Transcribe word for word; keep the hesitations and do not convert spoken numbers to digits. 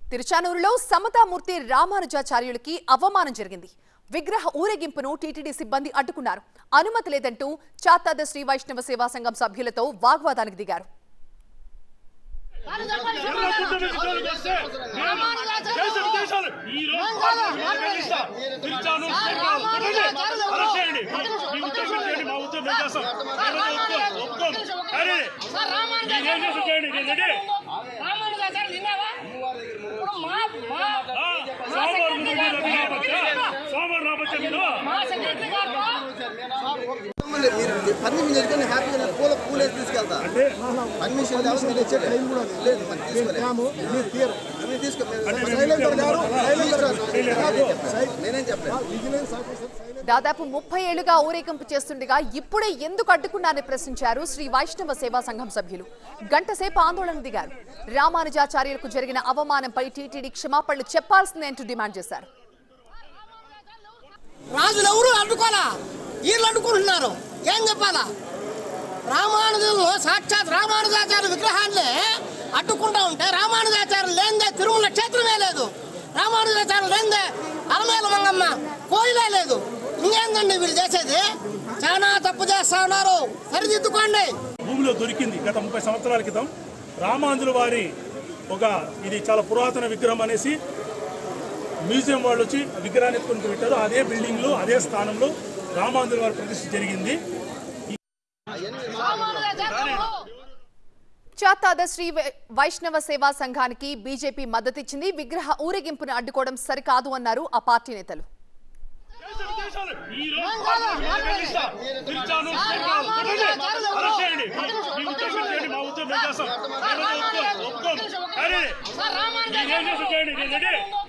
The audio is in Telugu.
తిరుచానూరులో సమతామూర్తి రామానుజాచార్యులకి అవమానం జరిగింది. విగ్రహ ఊరేగింపును టీటీడీ సిబ్బంది అడ్డుకున్నారు. అనుమతి లేదంటూ చాతాద శ్రీ వైష్ణవ సేవా సంఘం సభ్యులతో వాగ్వాదానికి దిగారు. పర్మిషన్ చేసుకుని హ్యాపీగా పూల పూలు వేసి తీసుకెళ్తా పర్మిషన్ నేనేం చెప్పాను. దాదాపు ముప్పై ఏళ్లుగా ఊరేగింపు చేస్తుండగా ఇప్పుడే ఎందుకు అడ్డుకున్నారని ప్రశ్నించారు శ్రీ వైష్ణవ సేవా సంఘం సభ్యులు. గంటసేపు ఆందోళన దిగారు. రామానుజాచార్యులకు జరిగిన అవమానంపై టీటీడీ క్షమాపణలు చెప్పాల్సిందే అంటూ డిమాండ్ చేశారు. రాజులు ఎవరు అడ్డుకోవాలా, వీళ్ళు అడ్డుకుంటున్నారు. ఏం చెప్పాలా? రామానుజులు సాక్షాత్ రామానుజాచార్య విగ్రహాన్ని అడ్డుకుంటా ఉంటే రామానుజాచార్యం లేనిదే తిరుమల క్షేత్రమే లేదు, రామానుజాచార్యం లేనిదే అలమేల మంగమ్మ కోయిలే లేదు. ఇంకేందండి వీళ్ళు చేసేది? చాలా తప్పు చేస్తా ఉన్నారు, సరిదిద్దుకోండి. భూమిలో దొరికింది గత ముప్పై సంవత్సరాల క్రితం రామానుజుల వారి ఒక ఇది చాలా పురాతన విగ్రహం అనేసి మ్యూజియం వాళ్ళు వచ్చి విగ్రహాన్ని ఎత్తుకొని పెట్టారు. అదే బిల్డింగ్ లో అదే స్థానంలో రామానుజుల వారి ప్రతిష్ఠ జరిగింది. చాతాద శ్రీ వైష్ణవ సేవా సంఘానికి బీజేపీ మద్దతిచ్చింది. విగ్రహ ఊరేగింపును అడ్డుకోవడం సరికాదు అన్నారు ఆ పార్టీ నేతలు. అరే